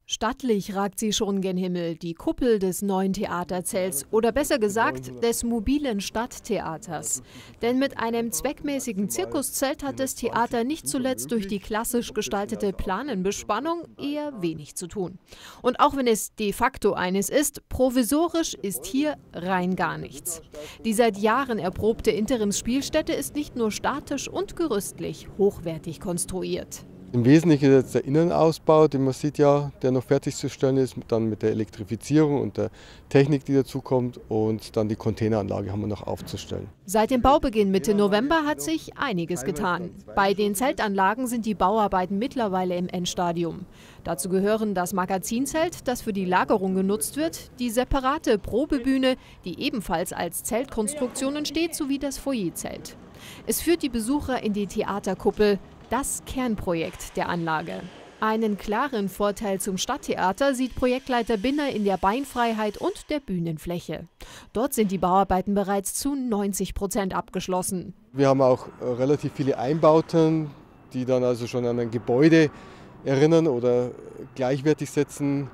Stattlich ragt sie schon gen Himmel, die Kuppel des neuen Theaterzelts oder besser gesagt des mobilen Stadttheaters. Denn mit einem zweckmäßigen Zirkuszelt hat das Theater nicht zuletzt durch die klassisch gestaltete Planenbespannung eher wenig zu tun. Und auch wenn es de facto eines ist, provisorisch ist hier rein gar nichts. Die seit Jahren erprobte Interimsspielstätte ist nicht nur statisch und gerüstlich hochwertig konstruiert. Im Wesentlichen ist jetzt der Innenausbau, den man sieht ja, der noch fertigzustellen ist, dann mit der Elektrifizierung und der Technik, die dazukommt, und dann die Containeranlage haben wir noch aufzustellen. Seit dem Baubeginn Mitte November hat sich einiges getan. Bei den Zeltanlagen sind die Bauarbeiten mittlerweile im Endstadium. Dazu gehören das Magazinzelt, das für die Lagerung genutzt wird, die separate Probebühne, die ebenfalls als Zeltkonstruktion entsteht, sowie das Foyerzelt. Es führt die Besucher in die Theaterkuppel, das Kernprojekt der Anlage. Einen klaren Vorteil zum Stadttheater sieht Projektleiter Binner in der Beinfreiheit und der Bühnenfläche. Dort sind die Bauarbeiten bereits zu 90% abgeschlossen. Wir haben auch relativ viele Einbauten, die dann also schon an ein Gebäude erinnern oder gleichwertig setzen,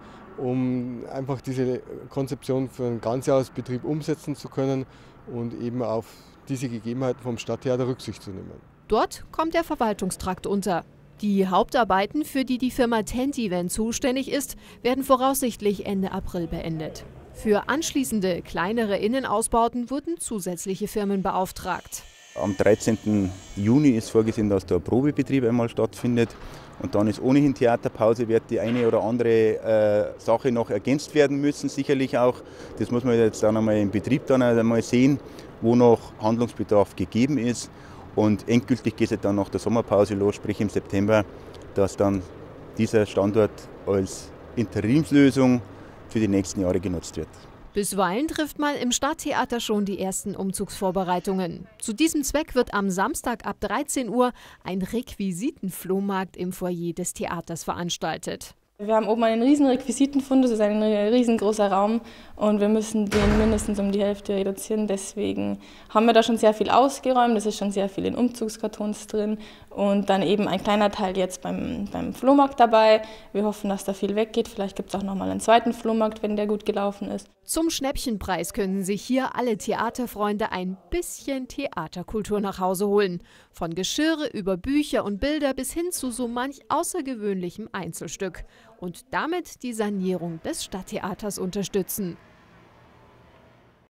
um einfach diese Konzeption für einen Ganzjahresbetrieb umsetzen zu können und eben auf diese Gegebenheiten vom Stadttheater Rücksicht zu nehmen. Dort kommt der Verwaltungstrakt unter. Die Hauptarbeiten, für die die Firma Tent-Event zuständig ist, werden voraussichtlich Ende April beendet. Für anschließende kleinere Innenausbauten wurden zusätzliche Firmen beauftragt. Am 13. Juni ist vorgesehen, dass der Probebetrieb einmal stattfindet. Und dann ist ohnehin Theaterpause, wird die eine oder andere Sache noch ergänzt werden müssen, sicherlich auch. Das muss man jetzt dann einmal im Betrieb dann einmal sehen, wo noch Handlungsbedarf gegeben ist. Und endgültig geht es dann nach der Sommerpause los, sprich im September, dass dann dieser Standort als Interimslösung für die nächsten Jahre genutzt wird. Bisweilen trifft man im Stadttheater schon die ersten Umzugsvorbereitungen. Zu diesem Zweck wird am Samstag ab 13 Uhr ein Requisitenflohmarkt im Foyer des Theaters veranstaltet. Wir haben oben einen riesen Requisitenfundus, das ist ein riesengroßer Raum und wir müssen den mindestens um die Hälfte reduzieren. Deswegen haben wir da schon sehr viel ausgeräumt, es ist schon sehr viel in Umzugskartons drin und dann eben ein kleiner Teil jetzt beim Flohmarkt dabei. Wir hoffen, dass da viel weggeht, vielleicht gibt es auch nochmal einen zweiten Flohmarkt, wenn der gut gelaufen ist. Zum Schnäppchenpreis können sich hier alle Theaterfreunde ein bisschen Theaterkultur nach Hause holen. Von Geschirre über Bücher und Bilder bis hin zu so manch außergewöhnlichem Einzelstück. Und damit die Sanierung des Stadttheaters unterstützen.